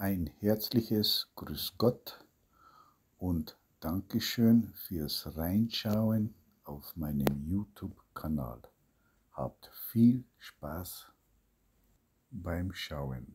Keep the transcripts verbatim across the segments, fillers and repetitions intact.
Ein herzliches Grüß Gott und Dankeschön fürs Reinschauen auf meinem YouTube-Kanal. Habt viel Spaß beim Schauen.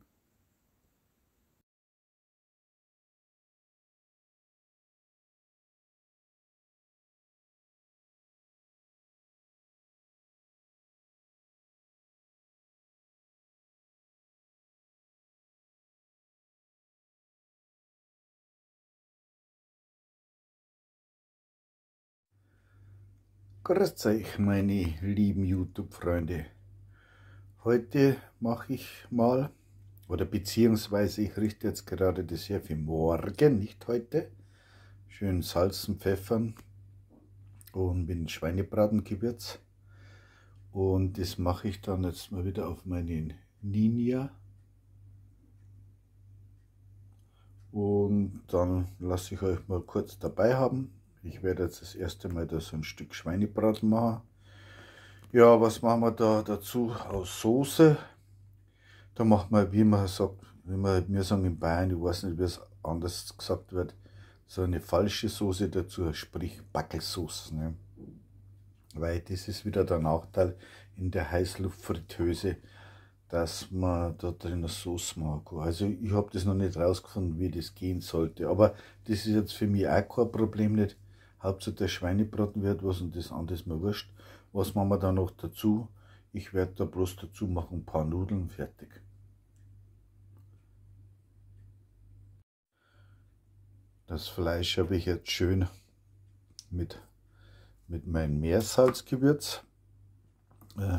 Grüß euch, meine lieben YouTube-Freunde. Heute mache ich mal, oder beziehungsweise ich richte jetzt gerade das hier für morgen, nicht heute, schön salzen, pfeffern und mit Schweinebratengewürz. Und das mache ich dann jetzt mal wieder auf meinen Ninja. Und dann lasse ich euch mal kurz dabei haben. Ich werde jetzt das erste Mal da so ein Stück Schweinebraten machen. Ja, was machen wir da dazu? Aus Soße. Da macht man, wie man sagt, wie man, wir sagen in Bayern, ich weiß nicht, wie es anders gesagt wird, so eine falsche Soße dazu, sprich Backelsauce. Ne? Weil das ist wieder der Nachteil in der Heißluftfritteuse, dass man da drin eine Sauce machen kann. Also ich habe das noch nicht rausgefunden, wie das gehen sollte. Aber das ist jetzt für mich auch kein Problem nicht. Hauptsache der Schweinebraten wird was und das andere ist mir wurscht. Was machen wir da noch dazu? Ich werde da bloß dazu machen ein paar Nudeln, fertig. Das Fleisch habe ich jetzt schön mit, mit meinem Meersalzgewürz äh,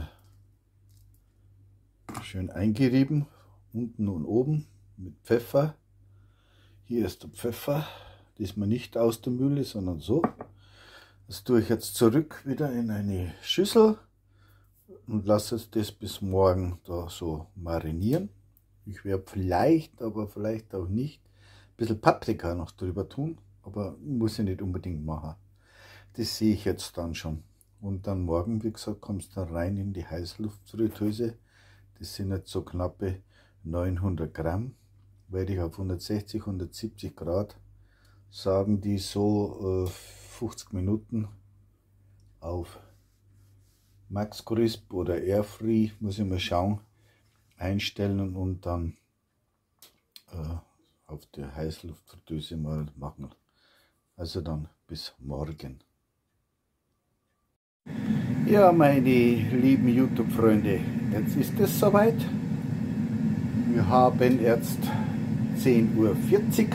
schön eingerieben, unten und oben mit Pfeffer. Hier ist der Pfeffer, diesmal nicht aus der Mühle, sondern so. Das tue ich jetzt zurück wieder in eine Schüssel und lasse jetzt das bis morgen da so marinieren. Ich werde vielleicht, aber vielleicht auch nicht, ein bisschen Paprika noch drüber tun, aber muss ich nicht unbedingt machen. Das sehe ich jetzt dann schon. Und dann morgen, wie gesagt, kommt es dann rein in die Heißluftfritteuse. Das sind jetzt so knappe neunhundert Gramm. Werde ich auf hundertsechzig, hundertsiebzig Grad, sagen die so äh, fünfzig Minuten auf Max Crisp oder Airfree, muss ich mal schauen, einstellen und dann äh, auf der Heißluftfritteuse mal machen. Also dann bis morgen. Ja, meine lieben YouTube-Freunde, jetzt ist es soweit. Wir haben jetzt zehn Uhr vierzig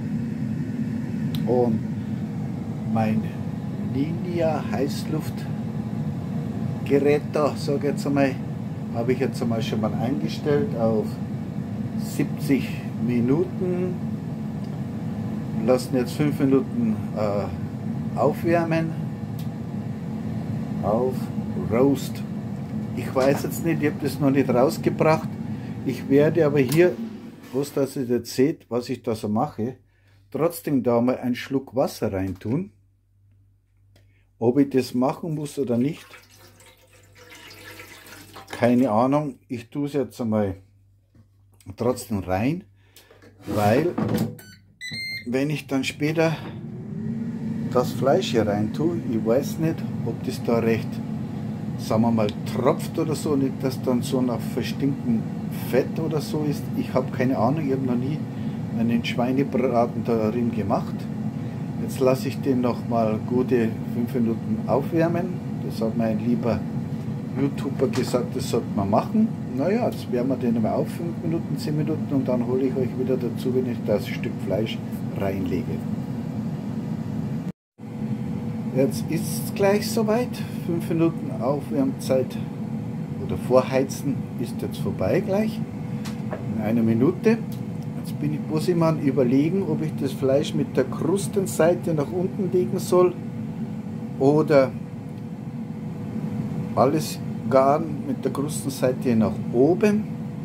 und mein Ninja Heißluftgerät da, sage ich jetzt einmal, habe ich jetzt einmal schon mal eingestellt auf siebzig Minuten. Lassen jetzt fünf Minuten äh, aufwärmen auf Roast. Ich weiß jetzt nicht, ich habe das noch nicht rausgebracht. Ich werde aber hier, was das ihr jetzt seht, was ich da so mache, trotzdem da mal einen Schluck Wasser rein tun. Ob ich das machen muss oder nicht, keine Ahnung. Ich tue es jetzt einmal trotzdem rein, weil wenn ich dann später das Fleisch hier rein tue, ich weiß nicht, ob das da recht, sagen wir mal, tropft oder so, nicht, dass dann so nach verstinktem Fett oder so ist. Ich habe keine Ahnung, ich habe noch nie einen Schweinebraten darin gemacht. Jetzt lasse ich den noch mal gute fünf Minuten aufwärmen. Das hat mein lieber YouTuber gesagt, das sollte man machen. Naja, jetzt wärmen wir den mal auf, fünf Minuten, zehn Minuten und dann hole ich euch wieder dazu, wenn ich das Stück Fleisch reinlege. Jetzt ist es gleich soweit. fünf Minuten Aufwärmzeit oder Vorheizen ist jetzt vorbei gleich. In einer Minute. Jetzt bin ich, muss ich mal überlegen, ob ich das Fleisch mit der Krustenseite nach unten legen soll oder alles garen mit der Krustenseite nach oben.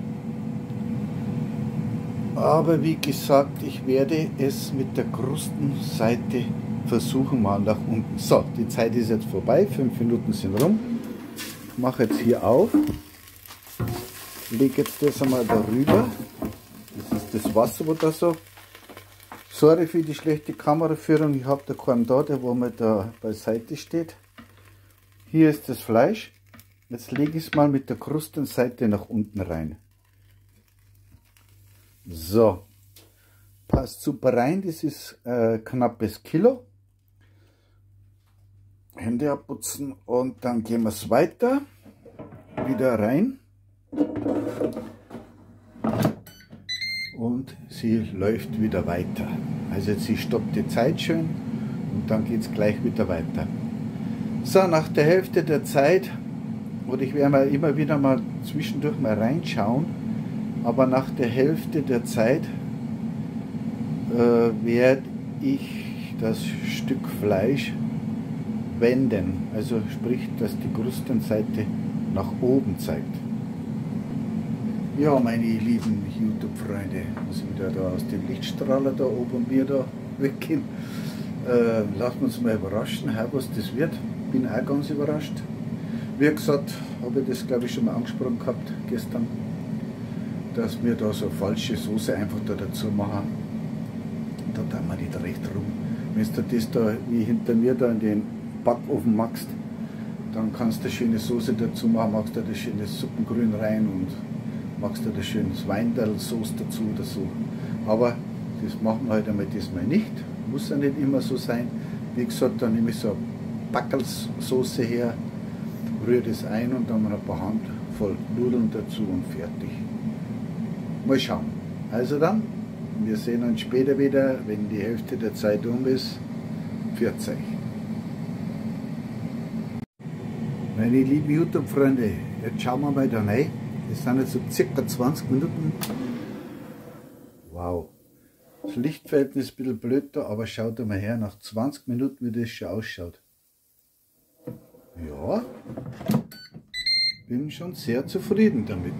Aber wie gesagt, ich werde es mit der Krustenseite versuchen mal nach unten. So, die Zeit ist jetzt vorbei, fünf Minuten sind rum. Ich mache jetzt hier auf, lege jetzt das einmal darüber. Das ist das Wasser, wo da so. Sorry für die schlechte Kameraführung, ich habe da keinen da, der wo mir da beiseite steht. Hier ist das Fleisch. Jetzt lege ich es mal mit der Krustenseite nach unten rein. So, passt super rein, das ist äh, knappes Kilo. Hände abputzen und dann gehen wir es weiter. Wieder rein. Und sie läuft wieder weiter. Also sie stoppt die Zeit schön und dann geht es gleich wieder weiter. So, nach der Hälfte der Zeit, oder ich werde mal immer wieder mal zwischendurch mal reinschauen, aber nach der Hälfte der Zeit äh, werde ich das Stück Fleisch wenden. Also sprich, dass die Krustenseite nach oben zeigt. Ja, meine lieben YouTube-Freunde, muss ich wieder da aus dem Lichtstrahler da oben mir da weggehen. Äh, lassen wir uns mal überraschen, was das wird. Bin auch ganz überrascht. Wie gesagt, habe ich das glaube ich schon mal angesprochen gehabt gestern, dass wir da so falsche Soße einfach da dazu machen. Da tun wir nicht recht rum. Wenn du das da wie hinter mir da in den Backofen machst, dann kannst du eine schöne Soße dazu machen, machst da das schöne Suppengrün rein und machst du da schönes Weindel-Sauce dazu oder so. Aber das machen wir heute einmal diesmal nicht. Muss ja nicht immer so sein. Wie gesagt, dann nehme ich so eine Backelsoße her, rühre das ein und dann ein paar Handvoll Nudeln dazu und fertig. Mal schauen. Also dann, wir sehen uns später wieder, wenn die Hälfte der Zeit um ist. Pfiat euch. Meine lieben YouTube-Freunde, jetzt schauen wir mal da rein. Das sind jetzt so circa zwanzig Minuten. Wow. Das Lichtverhältnis ist ein bisschen blöd da, aber schaut mal her, nach zwanzig Minuten, wie das schon ausschaut. Ja, bin schon sehr zufrieden damit.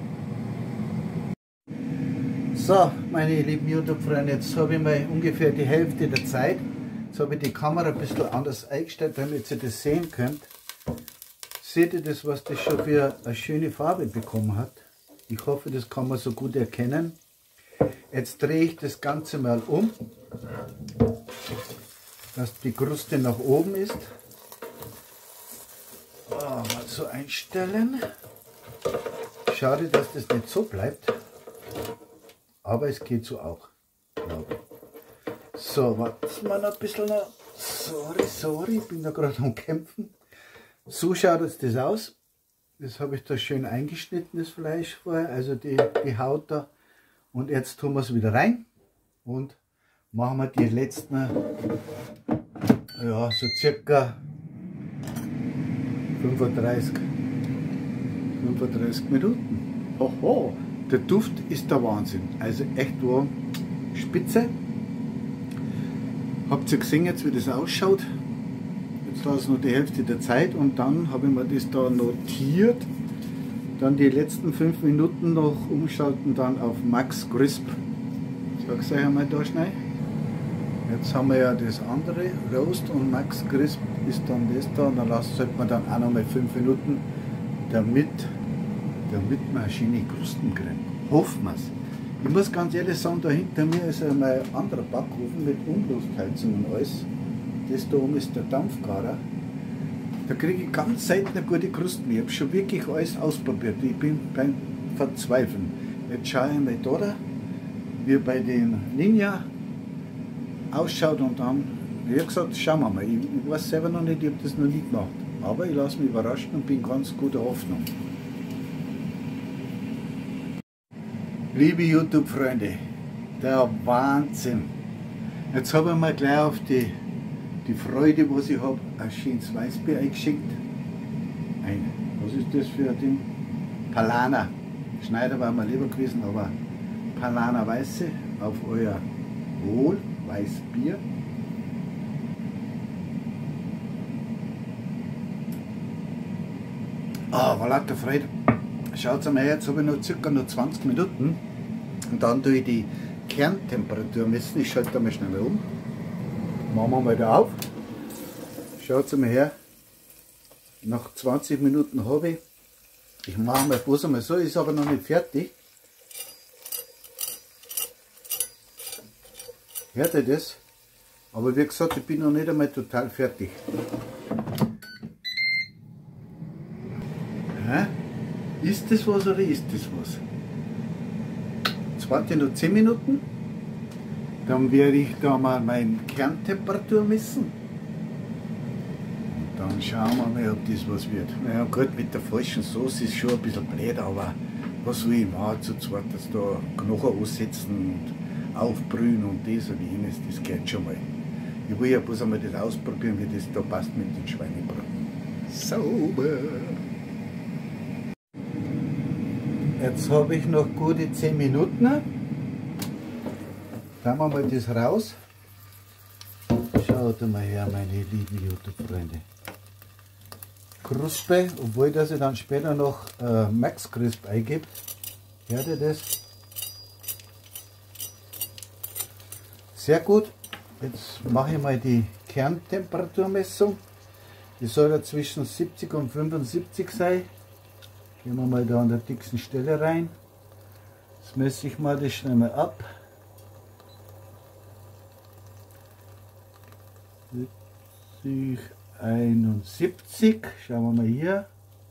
So, meine lieben YouTube-Freunde, jetzt habe ich mal ungefähr die Hälfte der Zeit. Jetzt habe ich die Kamera ein bisschen anders eingestellt, damit ihr das sehen könnt. Seht ihr das, was das schon für eine schöne Farbe bekommen hat? Ich hoffe, das kann man so gut erkennen. Jetzt drehe ich das Ganze mal um, dass die Kruste nach oben ist. Oh, mal so einstellen. Schade, dass das nicht so bleibt. Aber es geht so auch, glaube ich. So, warten wir noch ein bisschen. Noch. Sorry, sorry, ich bin da gerade am Kämpfen. So schaut jetzt das aus. Das habe ich da schön eingeschnitten, das Fleisch vorher, also die, die Haut da. Und jetzt tun wir es wieder rein und machen wir die letzten, ja, so circa fünfunddreißig Minuten. Hoho, der Duft ist der Wahnsinn. Also echt warm, spitze. Habt ihr gesehen jetzt, wie das ausschaut? Jetzt war es noch die Hälfte der Zeit und dann habe ich mir das da notiert. Dann die letzten fünf Minuten noch umschalten, dann auf Max Crisp. Sag es euch einmal da schnell. Jetzt haben wir ja das andere, Roast und Max Crisp ist dann das da. Und dann sollte man dann auch noch mal fünf Minuten, damit, damit wir eine schöne Krusten kriegen. Hoffen wir es. Ich muss ganz ehrlich sagen, da hinter mir ist ein anderer Backofen mit Umluftheizung und alles. Das da oben ist der Dampfgarer. Da kriege ich ganz selten eine gute Krusten. Ich habe schon wirklich alles ausprobiert. Ich bin beim Verzweifeln. Jetzt schaue ich mal da, wie bei den Ninja ausschaut und dann, wie gesagt, schauen wir mal. Ich, ich weiß selber noch nicht, ich habe das noch nie gemacht. Aber ich lasse mich überraschen und bin ganz guter Hoffnung. Liebe YouTube-Freunde, der Wahnsinn. Jetzt habe ich mir gleich auf die, die Freude, was ich habe, ein schönes Weißbier eingeschickt. Ein, was ist das für ein Ding? Palana. Schneider war mir lieber gewesen, aber Palana Weiße auf euer Wohl, Weißbier. Ah, oh, voilà, der Freude. Schaut mal her, jetzt habe ich noch circa noch zwanzig Minuten und dann tue ich die Kerntemperatur messen. Ich schalte da mal schnell um. Machen wir mal da auf. Schaut mal her, nach zwanzig Minuten habe ich, ich mache mal bloß einmal so, ist aber noch nicht fertig. Hört ihr das? Aber wie gesagt, ich bin noch nicht einmal total fertig. Hä? Ist das was oder ist das was? Jetzt warte ich noch zehn Minuten. Dann werde ich da mal meine Kerntemperatur messen. Und dann schauen wir mal, ob das was wird. Naja gut, mit der falschen Sauce ist schon ein bisschen blöd, aber was will ich machen zu zweit, dass da Knochen aussetzen und aufbrühen und das und jenes, das geht schon mal. Ich will ja bloß einmal das ausprobieren, wie das da passt mit den Schweinebraten. Sauber! Jetzt habe ich noch gute zehn Minuten. Schauen wir mal das raus. Schaut mal her, meine lieben YouTube-Freunde. Kruspe, obwohl dass ich dann später noch äh, Max Crisp eingebe. Hört ihr das? Sehr gut. Jetzt mache ich mal die Kerntemperaturmessung. Die soll ja zwischen siebzig und fünfundsiebzig sein. Gehen wir mal da an der dicksten Stelle rein. Jetzt messe ich mal das schnell mal ab. siebzig, einundsiebzig. Schauen wir mal hier.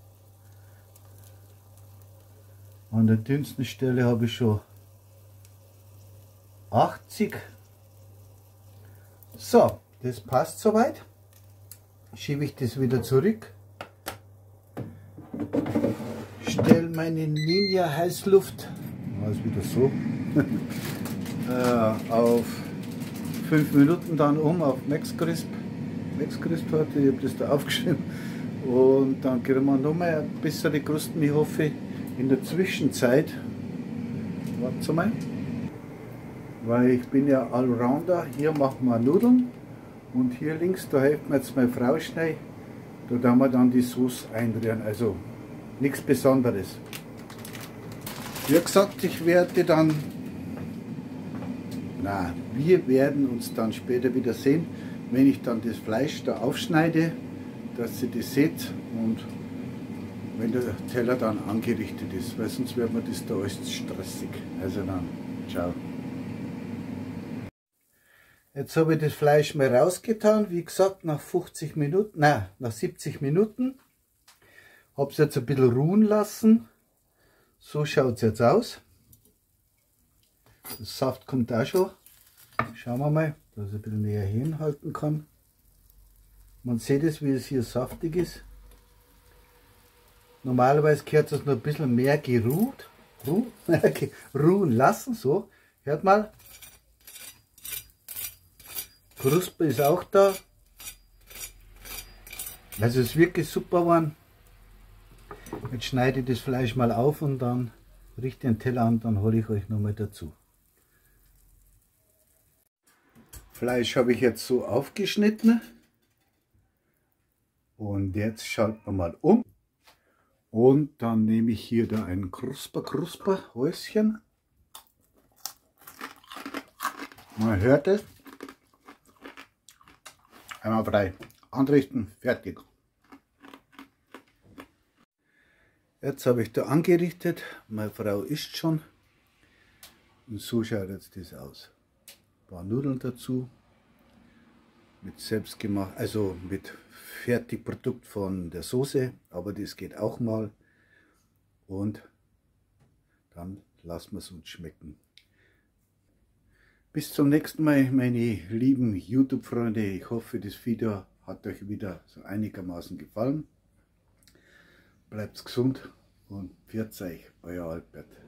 An der dünnsten Stelle habe ich schon achtzig. So, das passt soweit. Schiebe ich das wieder zurück. Stelle meine Ninja Heißluft, war es wieder so, äh, auf fünf Minuten dann um auf Max Crisp. Max Crisp heute, ich habe das da aufgeschrieben. Und dann kriegen wir nochmal ein bisschen die Krusten, ich hoffe. In der Zwischenzeit, warte mal, weil ich bin ja Allrounder, hier machen wir Nudeln und hier links, da hilft mir jetzt meine Frau schnell, da tun wir dann die Sauce einrühren, also nichts Besonderes. Wie gesagt, ich werde dann, na, wir werden uns dann später wieder sehen, wenn ich dann das Fleisch da aufschneide, dass ihr das seht und wenn der Teller dann angerichtet ist, weil sonst wird mir das da alles stressig. Also dann, ciao. Jetzt habe ich das Fleisch mal rausgetan, wie gesagt, nach fünfzig Minuten, nein, nach siebzig Minuten. Habe es jetzt ein bisschen ruhen lassen. So schaut es jetzt aus. Der Saft kommt auch schon. Schauen wir mal, dass ich ein bisschen näher hinhalten kann. Man sieht es, wie es hier saftig ist. Normalerweise gehört es noch ein bisschen mehr geruht, ruh, ruhen lassen, so, hört mal. Kruste ist auch da. Also es ist wirklich super geworden. Jetzt schneide ich das Fleisch mal auf und dann richte den Teller an, dann hole ich euch nochmal dazu. Fleisch habe ich jetzt so aufgeschnitten. Und jetzt schalten wir mal um. Und dann nehme ich hier da ein Krusper Krusper Häuschen. Man hört es. Einmal frei. Anrichten, fertig. Jetzt habe ich da angerichtet. Meine Frau isst schon. Und so schaut jetzt das aus. Ein paar Nudeln dazu. Mit selbstgemacht, also mit Fertigprodukt von der Soße, aber das geht auch mal. Und dann lassen wir es uns schmecken. Bis zum nächsten Mal, meine lieben YouTube-Freunde. Ich hoffe, das Video hat euch wieder so einigermaßen gefallen. Bleibt gesund und pfiat euch, euer Albert.